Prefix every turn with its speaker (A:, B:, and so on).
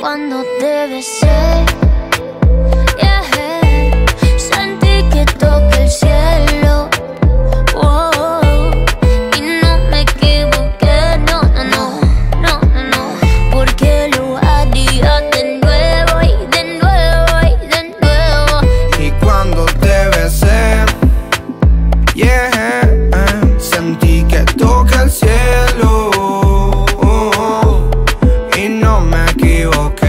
A: cuando debe ser. Yeah. Sentí que toqué el cielo, oh, y no me equivoqué, no, no, no, no, no, no, porque lo haría de nuevo y de nuevo y de nuevo.
B: Y cuando debe ser, yeah, sentí que toqué el cielo, y no me equivoqué.